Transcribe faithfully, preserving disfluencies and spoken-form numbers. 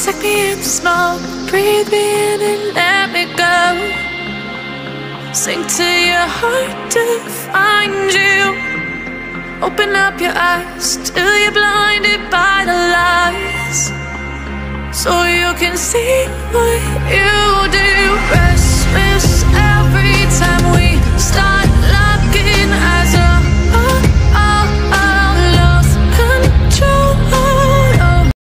Suck me in the smoke, breathe me in and let me go. Sink to your heart to find you. Open up your eyes till you're blinded by the lies, so you can see what you do. Rest